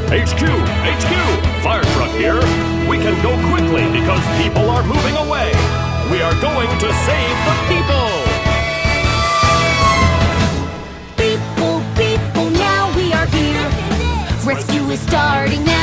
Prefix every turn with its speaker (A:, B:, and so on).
A: HQ! HQ! Fire truck here. We can go quickly because people are moving away. We are going to save the people!
B: People, now we are here. Rescue is starting now.